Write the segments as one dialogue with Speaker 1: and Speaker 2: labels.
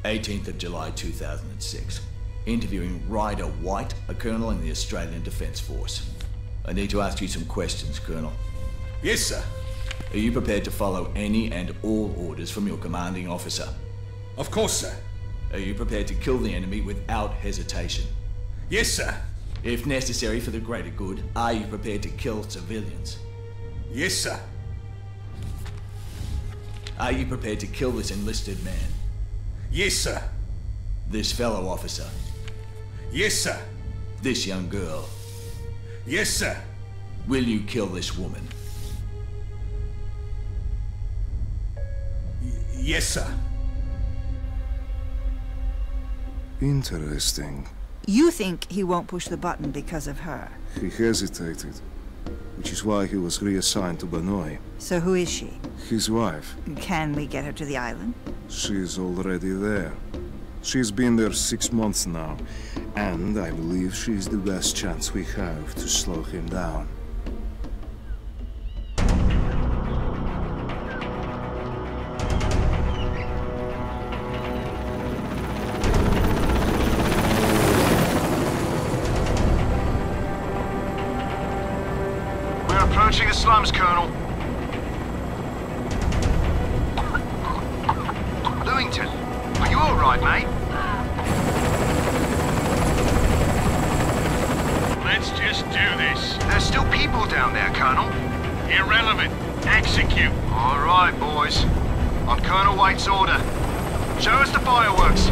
Speaker 1: 18th of July 2006. Interviewing Ryder White, a colonel in the Australian Defence Force. I need to ask you some questions, Colonel.
Speaker 2: Yes, sir.
Speaker 1: Are you prepared to follow any and all orders from your commanding officer?
Speaker 2: Of course, sir.
Speaker 1: Are you prepared to kill the enemy without hesitation?
Speaker 2: Yes, sir.
Speaker 1: If necessary for the greater good, are you prepared to kill civilians?
Speaker 2: Yes, sir.
Speaker 1: Are you prepared to kill this enlisted man?
Speaker 2: Yes, sir.
Speaker 1: This fellow officer?
Speaker 2: Yes, sir.
Speaker 1: This young girl?
Speaker 2: Yes, sir.
Speaker 1: Will you kill this woman?
Speaker 2: Yes, sir.
Speaker 3: Interesting.
Speaker 4: You think he won't push the button because of her?
Speaker 3: He hesitated, which is why he was reassigned to Banoi.
Speaker 4: So who is she?
Speaker 3: His wife.
Speaker 4: Can we get her to the island?
Speaker 3: She's already there. She's been there 6 months now, and I believe she's the best chance we have to slow him down.
Speaker 5: We're approaching the slums, Colonel. Lewington, are you all right, mate?
Speaker 6: Let's just do this.
Speaker 5: There's still people down there, Colonel.
Speaker 6: Irrelevant. Execute.
Speaker 5: All right, boys. On Colonel White's order. Show us the fireworks.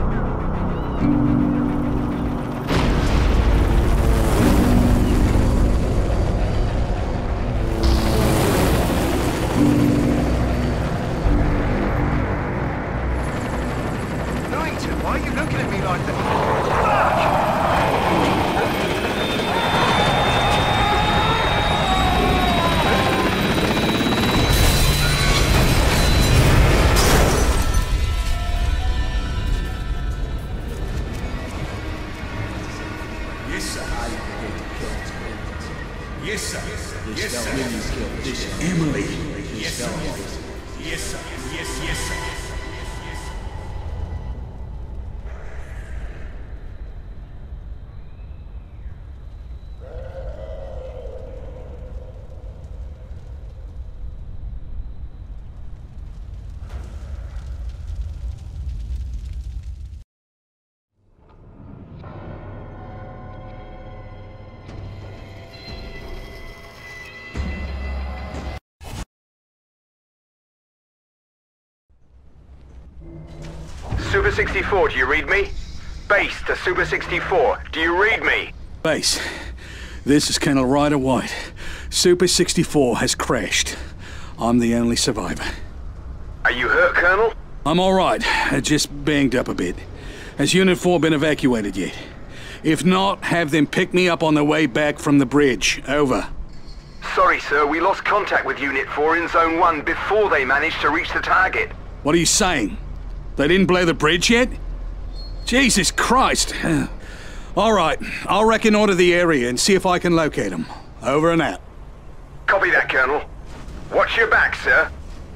Speaker 5: Lewington, why are you looking at me like that?
Speaker 2: Yes, sir.
Speaker 1: Are you prepared to kill civilians?
Speaker 2: Yes, sir.
Speaker 1: This
Speaker 2: Yes,
Speaker 1: fellow
Speaker 2: sir.
Speaker 1: will you kill this
Speaker 2: Emily.
Speaker 1: This
Speaker 2: Yes, sir.
Speaker 1: fellow officer?
Speaker 2: Yes, sir. Yes, sir.
Speaker 5: Super 64, do you read me? Base to Super 64, do you read me?
Speaker 6: Base, this is Colonel Ryder White. Super 64 has crashed. I'm the only survivor.
Speaker 5: Are you hurt, Colonel?
Speaker 6: I'm all right, just banged up a bit. Has Unit 4 been evacuated yet? If not, have them pick me up on the way back from the bridge. Over.
Speaker 5: Sorry, sir, we lost contact with Unit 4 in Zone 1 before they managed to reach the target.
Speaker 6: What are you saying? They didn't blow the bridge yet? Jesus Christ. All right, I'll reconnoiter the area and see if I can locate them. Over and out.
Speaker 5: Copy that, Colonel. Watch your back, sir.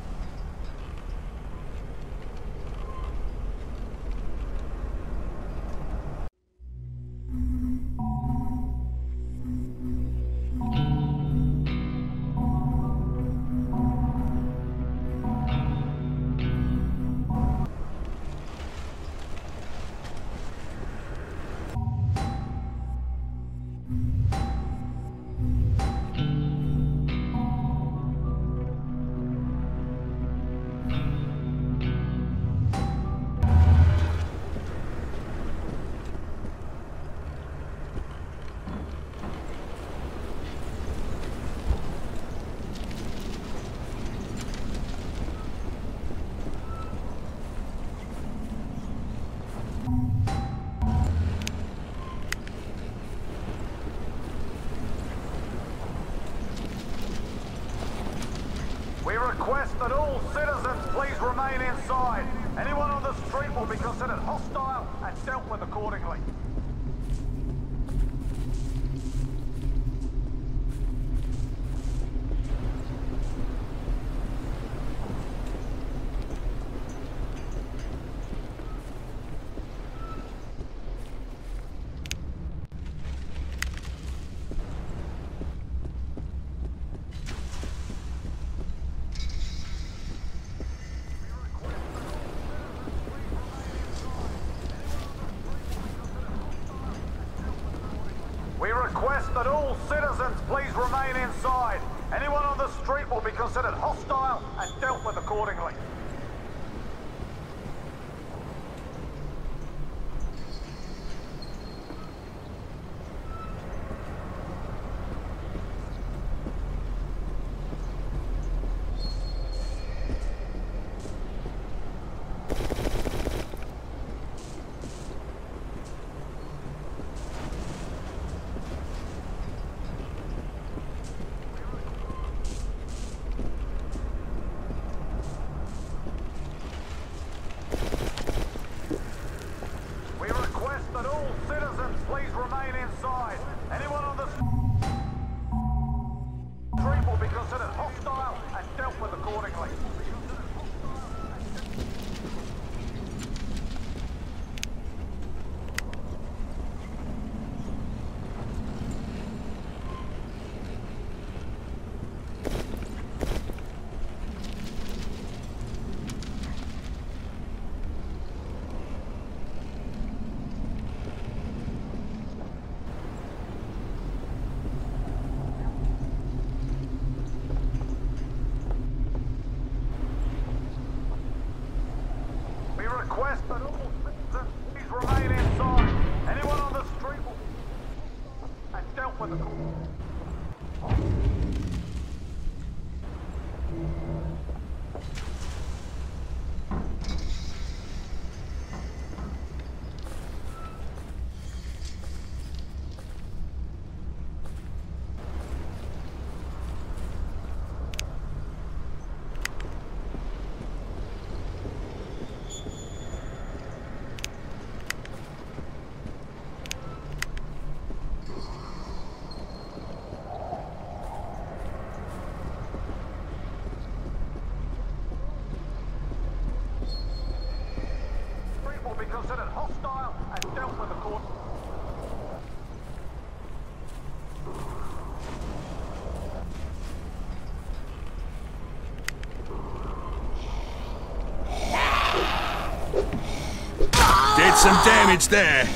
Speaker 7: We request that all citizens please remain inside. Anyone on the street will be considered hostile and dealt with accordingly. request that all citizens please remain inside. Anyone on the street will be considered hostile and dealt with accordingly. Request that all citizens please remain inside. Anyone on the street will be and dealt with the considered hostile and dealt with the court.
Speaker 2: Did some damage there.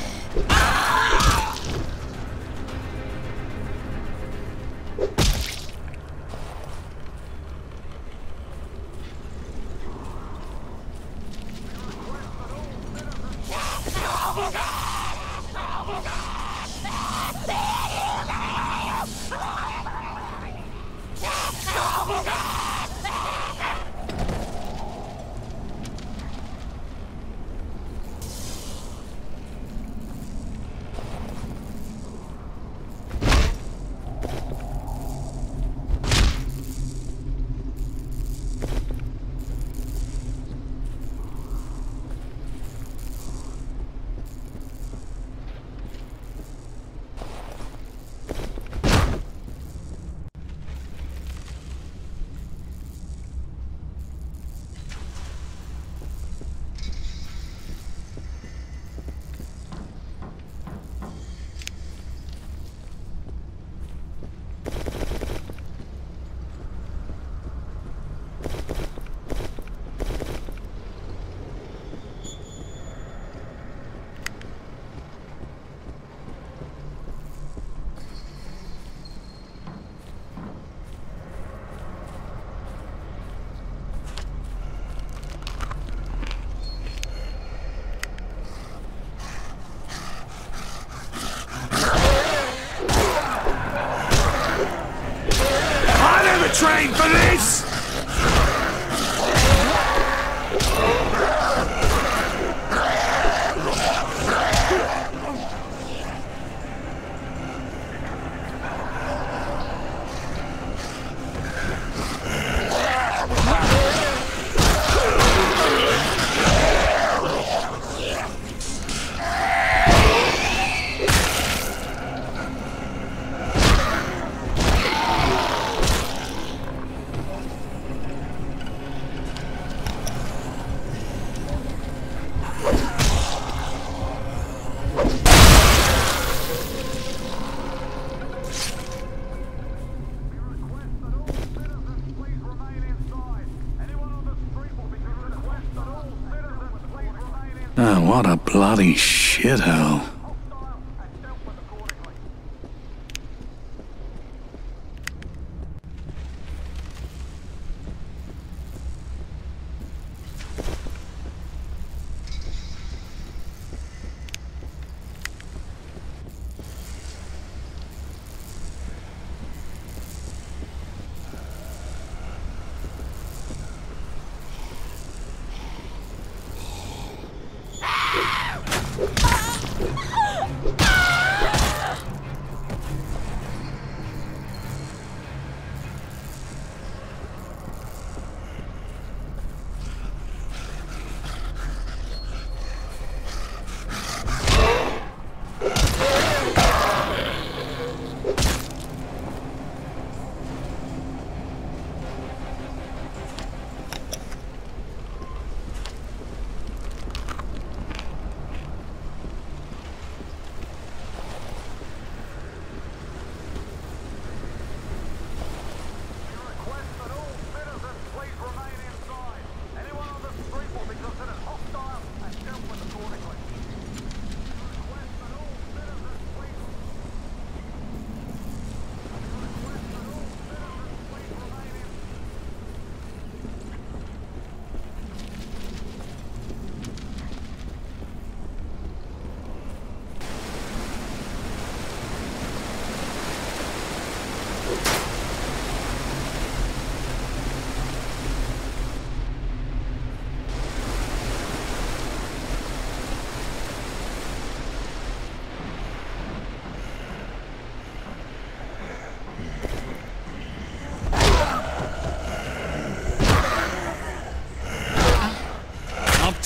Speaker 2: Trained for this!
Speaker 6: Oh, what a bloody shithole.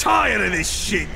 Speaker 2: tired of this shit!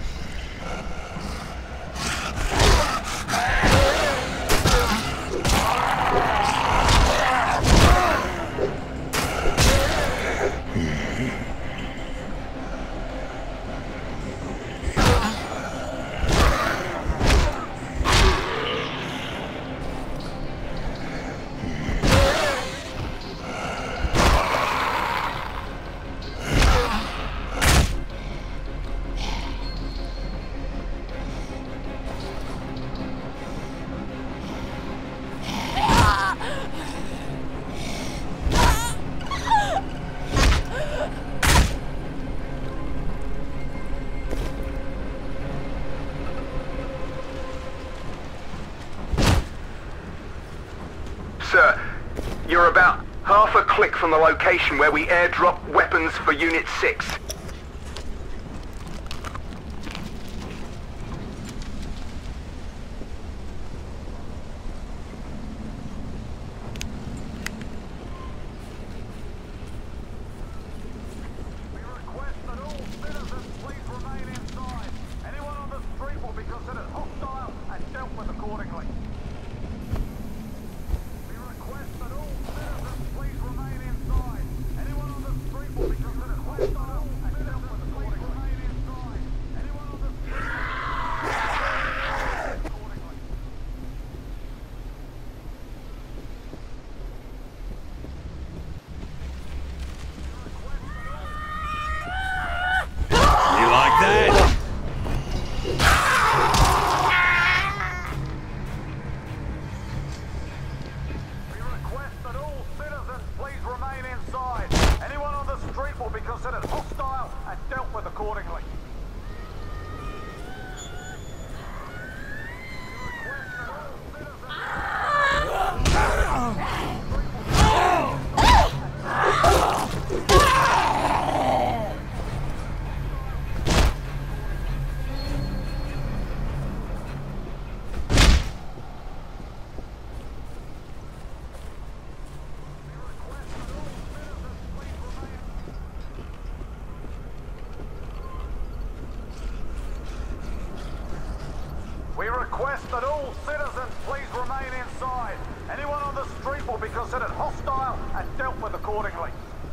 Speaker 5: Sir, you're about half a click from the location where we airdrop weapons for Unit 6.
Speaker 7: We request that all citizens please remain inside. Anyone on the street will be considered hostile and dealt with accordingly. We request that all citizens please remain inside. Anyone on the street will be considered hostile and dealt with accordingly. Remain inside. Anyone on the street will be accordingly.
Speaker 2: You like that?
Speaker 7: We request that all citizens please remain inside. Anyone on the street will be considered hostile and dealt with accordingly. We request that all citizens... We request that all citizens please remain inside. Anyone on the street will be considered hostile and dealt with accordingly.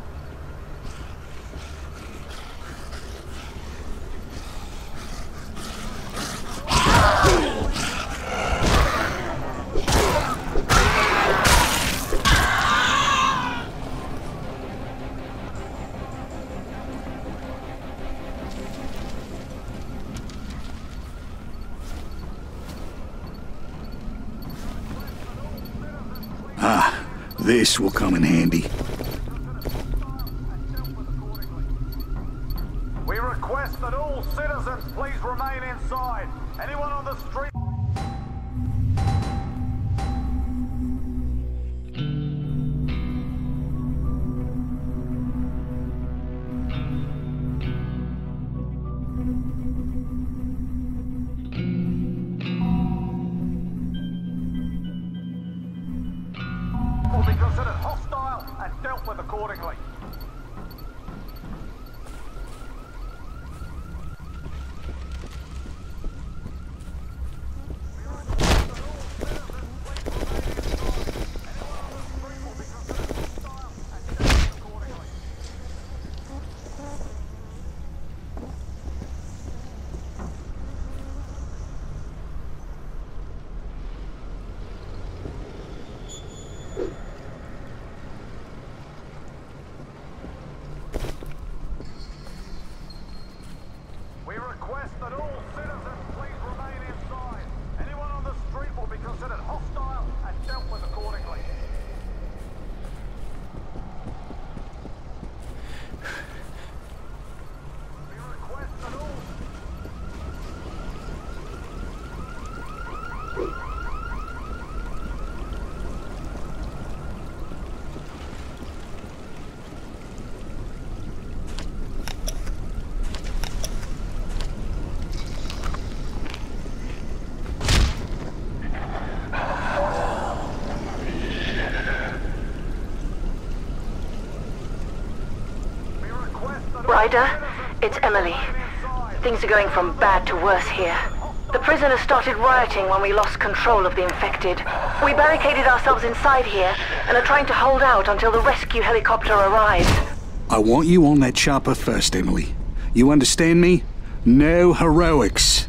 Speaker 6: This will come in handy.
Speaker 7: We request that all citizens please remain inside. Anyone on the street... will be considered hostile and dealt with accordingly. We request that all citizens please remain inside. Anyone on the street will be considered hostile and dealt with accordingly. We request that all...
Speaker 8: Ryder, it's Emily. Things are going from bad to worse here. The prisoners started rioting when we lost control of the infected. We barricaded ourselves inside here and are trying to hold out until the rescue helicopter arrives.
Speaker 6: I want you on that chopper first, Emily. You understand me? No heroics.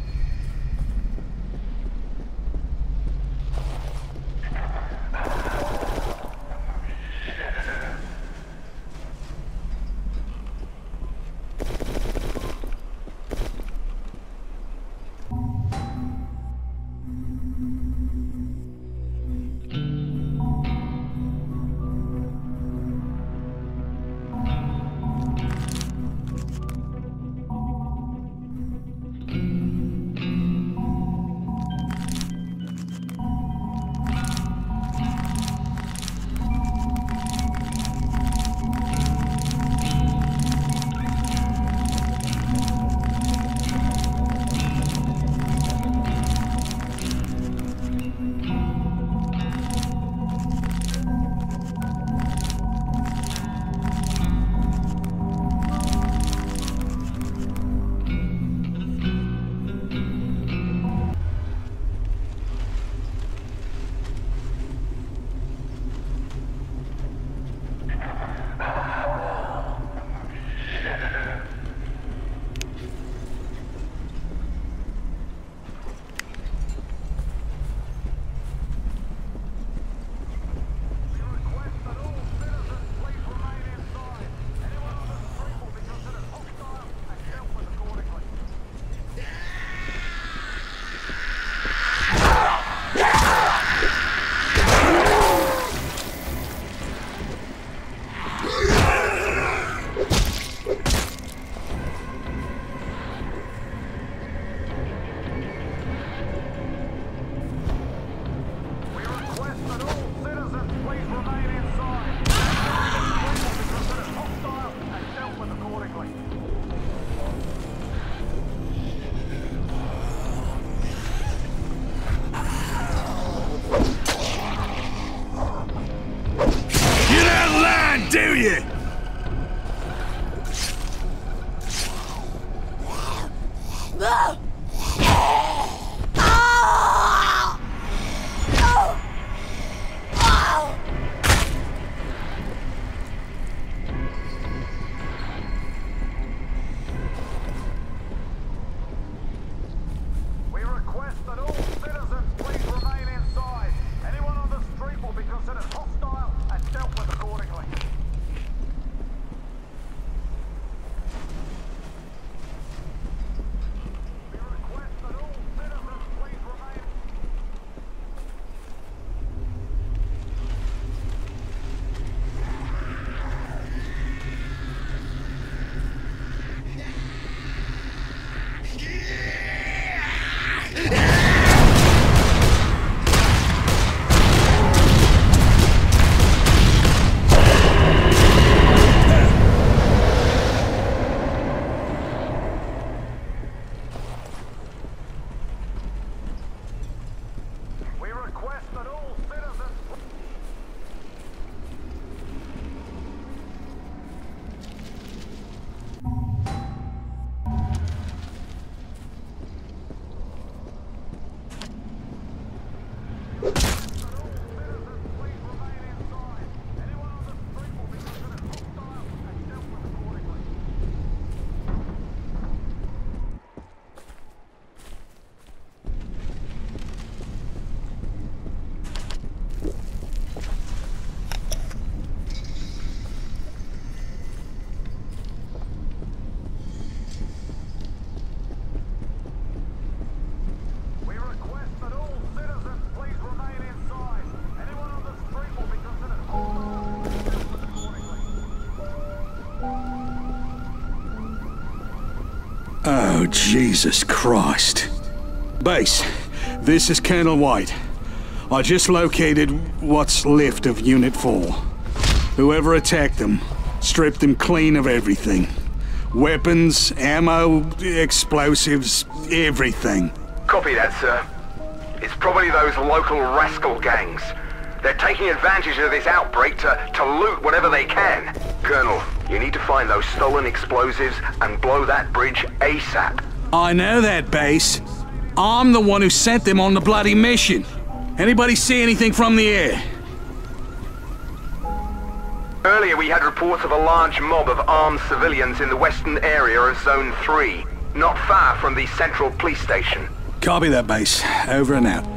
Speaker 2: Do you?
Speaker 6: Oh, Jesus Christ. Base, this is Colonel White. I just located what's left of Unit 4. Whoever attacked them, stripped them clean of everything. Weapons, ammo, explosives, everything.
Speaker 5: Copy that, sir. It's probably those local rascal gangs. They're taking advantage of this outbreak to loot whatever they can. Colonel, you need to find those stolen explosives and blow that bridge ASAP.
Speaker 6: I know that, Base. I'm the one who sent them on the bloody mission. Anybody see anything from the air?
Speaker 5: Earlier we had reports of a large mob of armed civilians in the western area of Zone 3, not far from the central police station.
Speaker 6: Copy that, Base. Over and out.